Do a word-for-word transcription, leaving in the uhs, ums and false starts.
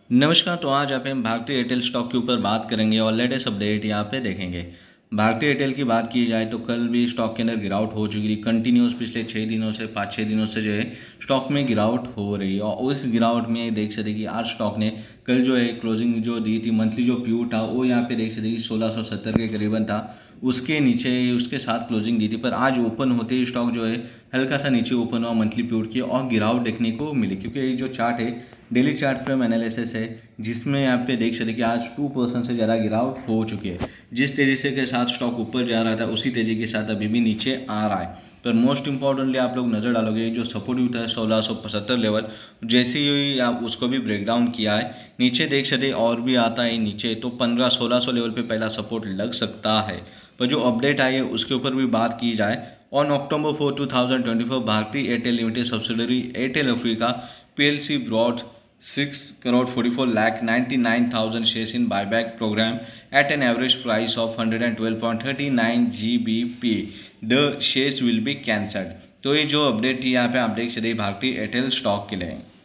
नमस्कार। तो आज यहाँ पे हम भारतीय एयरटेल स्टॉक के ऊपर बात करेंगे और लेटेस्ट अपडेट यहाँ पे देखेंगे। भारतीय एयरटेल की बात की जाए तो कल भी स्टॉक के अंदर गिरावट हो चुकी थी। कंटिन्यूस पिछले छः दिनों से पाँच छः दिनों से जो है स्टॉक में गिरावट हो रही है और उस गिरावट में देख सकते कि आज स्टॉक ने कल जो है क्लोजिंग जो दी थी, मंथली जो प्यू था वो यहाँ पे देख सकते कि सोलह सौ सत्तर के करीबन था, उसके नीचे उसके साथ क्लोजिंग दी थी। पर आज ओपन होते ही स्टॉक जो है हल्का सा नीचे ओपन हुआ मंथली प्यूट की और गिरावट देखने को मिली, क्योंकि ये जो चार्ट है डेली चार्ट फ्रेम एनालिसिस है, जिसमें यहाँ पे देख सकते कि आज टू परसेंट से ज़्यादा गिरावट हो चुकी है। जिस तेज़ी से के साथ स्टॉक ऊपर जा रहा था उसी तेज़ी के साथ अभी भी नीचे आ रहा है। पर मोस्ट इंपॉर्टेंटली आप लोग नज़र डालोगे जो सपोर्ट होता है सोलह सौ पचहत्तर लेवल, जैसे ही आप उसको भी ब्रेक डाउन किया है नीचे देख सकते और भी आता है नीचे, तो पंद्रह सोलह सौ लेवल पे पहला सपोर्ट लग सकता है। पर जो अपडेट आई है उसके ऊपर भी बात की जाए, on October four two thousand twenty four Bharti Airtel limited subsidiary Airtel Africa PLC broad six crore forty-four lakh ninety-nine thousand shares in buyback program at an average price of one hundred twelve point three nine G B P. The shares will be cancelled। तो ये जो update थी यहाँ पे आप देख सकते भारतीय एयरटेल स्टॉक के लिए।